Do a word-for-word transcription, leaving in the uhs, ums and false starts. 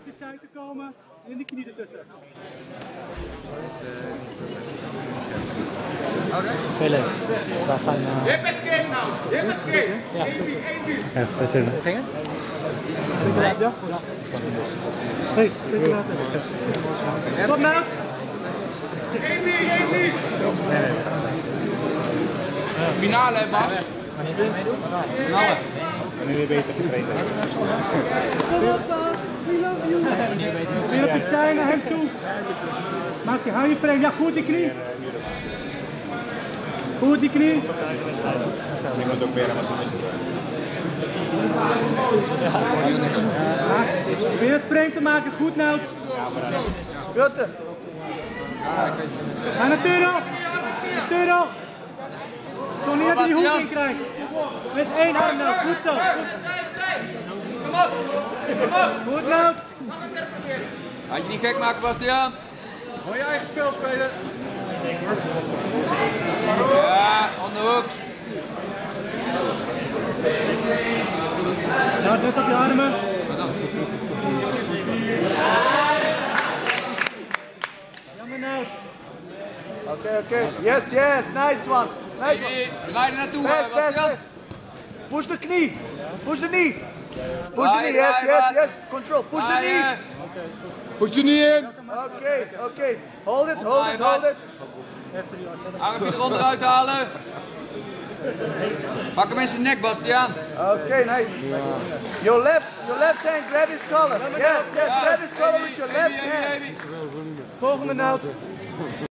je zij te komen en die knie ertussen. Heel leuk. We gaan... Uh... Hip escape nou! Hip escape! Ja. Ja, verzinnen. Ging het? Ja? Ja. Hé, zet je laten. Stop nou! één vier, één vier! Finale hè Bas? Finale. Nu weer beter getraind. Kom op Bas, we love you! Weer op je zij naar hem toe. Maak je, hou je frame. Ja, goed die knie. Goed die knie. Ik moet ook weer aan Weer het frame te maken, goed nou. Rutte. Ga naar Turo. Turo. Zo niet dat hij die hoek in krijgt. Met één arm nou, goed zo. Kom op! Kom op! Goed nou. Had je niet gek maken, Bastiaan? Gewoon je eigen spel spelen. Ja, on de hoek. Nou, net op je armen. Jammer nou. Oké, oké. Yes, yes. Nice one. Nice one. Hey, draai er naartoe, Best, best, Bastiaan. best. Push de knie. Push de knee. Push the Draai, knee. Yes, draai, yes, Bas. yes. Control. Push the knee. Draaien. Goed je niet in. Oké, oké. Hold it, hold Draai, it, hold Bas. it. Armpje eronder uithalen. Pak hem in zijn nek, Bastiaan. Oké, nice. Your left, your left hand grab his collar. Yes, yes. Grab his collar with your left hand. Volgende nou.